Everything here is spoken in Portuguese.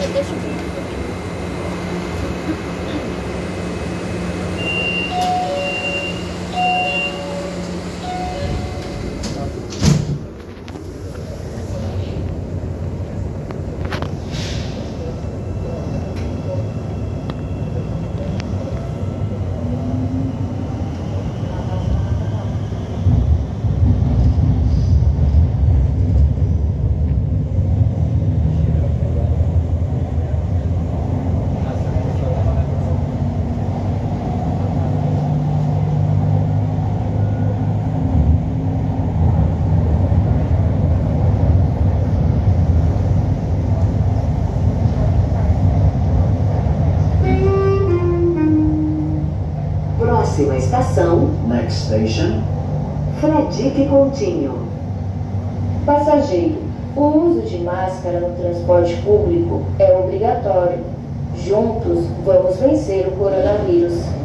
deixa o vídeo. Próxima estação, Next station, Fradique Coutinho. Passageiro, o uso de máscara no transporte público é obrigatório. Juntos, vamos vencer o coronavírus.